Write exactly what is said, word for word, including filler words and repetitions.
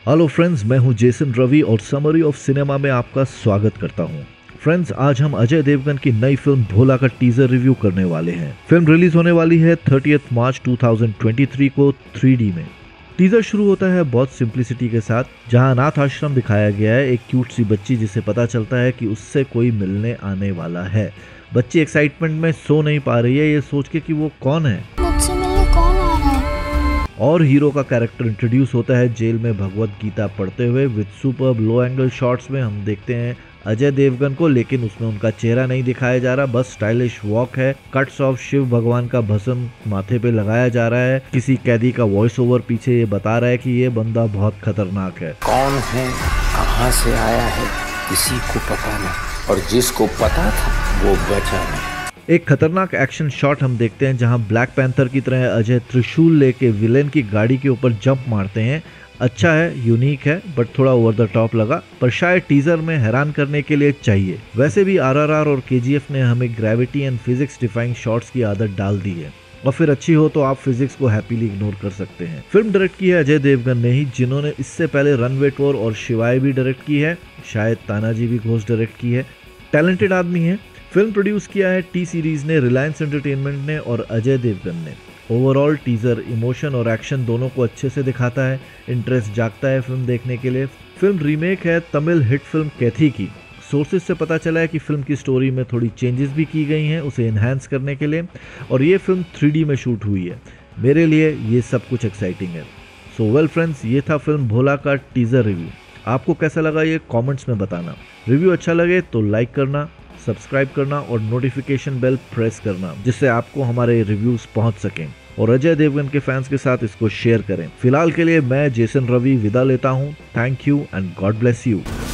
Hello friends, मैं हूं Jason Ravi और समरी ऑफ सिनेमा में आपका स्वागत करता हूं। फ्रेंड्स, आज हम अजय देवगन की नई फिल्म भोला का टीजर रिव्यू करने वाले हैं। फिल्म रिलीज होने वाली है तीस मार्च दो हज़ार तेईस को थ्री डी में। टीजर शुरू होता है बहुत सिंप्लिसिटी के साथ, जहां अनाथ आश्रम दिखाया गया है। एक क्यूट सी बच्ची जिसे पता चलता है कि उससे कोई मिलने आने वाला है। बच्ची एक्साइटमेंट में सो नहीं पा रही है, ये सोच के कि वो कौन है, मुझसे मिलने कौन आ रहा है। और हीरो का कैरेक्टर इंट्रोड्यूस होता है जेल में भगवत गीता पढ़ते हुए। With super low angle shots में हम देखते हैं अजय देवगन को, लेकिन उसमें उनका चेहरा नहीं दिखाया जा रहा, बस स्टाइलिश वॉक है। कट्स ऑफ शिव भगवान का भस्म माथे पे लगाया जा रहा है। किसी कैदी का वॉइस ओवर पीछे ये बता रहा है कि ये बंदा बहुत खतरनाक है। कौन है, कहां से आया है, किसी को पता नहीं, और जिसको पता था वो बचा नहीं। एक खतरनाक एक्शन शॉट हम देखते हैं जहां ब्लैक पैंथर की तरह अजय त्रिशूल लेके विलेन की गाड़ी के ऊपर जंप मारते हैं। अच्छा है, यूनिक है, बट थोड़ा ओवर द टॉप लगा, पर शायद टीजर में हैरान करने के लिए चाहिए। वैसे भी आरआरआर और केजीएफ ने हमें gravity and physics defying shots की आदत डाल दी है, और फिर अच्छी हो तो आप फिजिक्स को हैप्पीली इग्नोर कर सकते हैं। फिल्म डायरेक्ट की है अजय देवगन ने ही, जिन्होंने इससे पहले रनवे टूर और शिवाय भी डायरेक्ट की है। शायद तानाजी भी घोष डायरेक्ट की है। टैलेंटेड आदमी है। फिल्म प्रोड्यूस किया है टी सीरीज ने, रिलायंस एंटरटेनमेंट ने और अजय देवगन ने। ओवरऑल टीजर इमोशन और एक्शन दोनों को अच्छे से दिखाता है। इंटरेस्ट जागता है फिल्म देखने के लिए। फिल्म रीमेक है तमिल हिट फिल्म कैथी की। सोर्सेज से पता चला है कि फिल्म की स्टोरी में थोड़ी चेंजेस भी की गई हैं उसे एनहांस करने के लिए, और ये फिल्म थ्री डी में शूट हुई है। मेरे लिए ये सब कुछ एक्साइटिंग है। सो वेल फ्रेंड्स, ये था फिल्म भोला का टीजर रिव्यू। आपको कैसा लगा ये कमेंट्स में बताना। रिव्यू अच्छा लगे तो लाइक करना, सब्सक्राइब करना और नोटिफिकेशन बेल प्रेस करना, जिससे आपको हमारे रिव्यूज पहुंच सकें, और अजय देवगन के फैंस के साथ इसको शेयर करें। फिलहाल के लिए मैं जेसन रवि विदा लेता हूं। Thank you and god bless you.